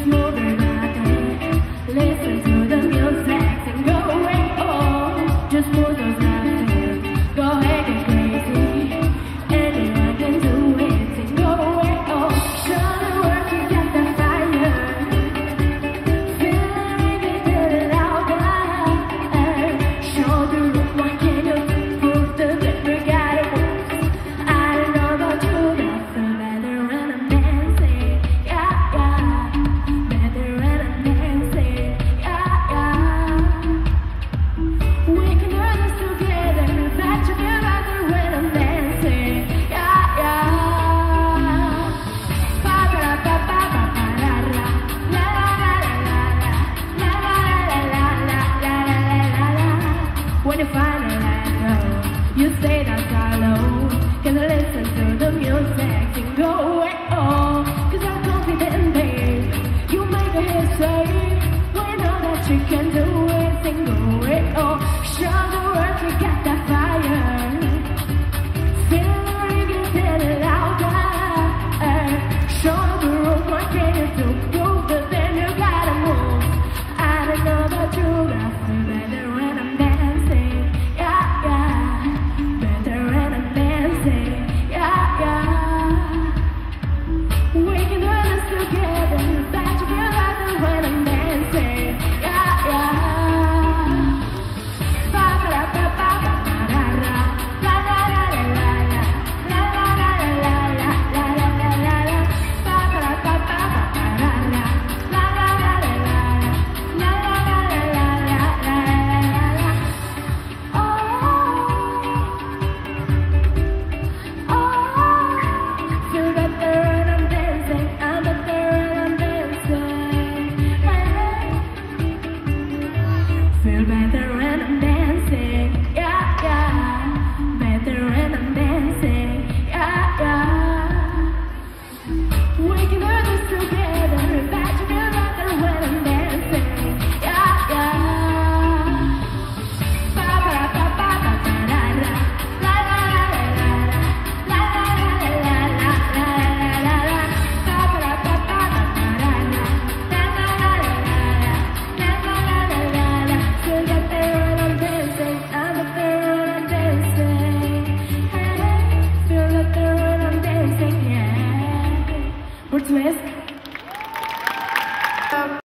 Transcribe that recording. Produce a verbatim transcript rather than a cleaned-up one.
Just move your body, listen to the music, and go away. Oh, just move those bodies, go ahead and crazy. Anyone can do it, and go away. Oh, show the world you got the fire. Feeling it, get it louder. Show the room what can you do, prove the that we got it. I don't know about you, that's the better when I'm dancing. Yeah, yeah, better when I'm dancing. Yeah, yeah. We can do this together, that you feel better when I'm dancing. Yeah, yeah. Ba ba ba ba ba ba la la la la la la la la la la la la la la. When you finally let go, you say that's all.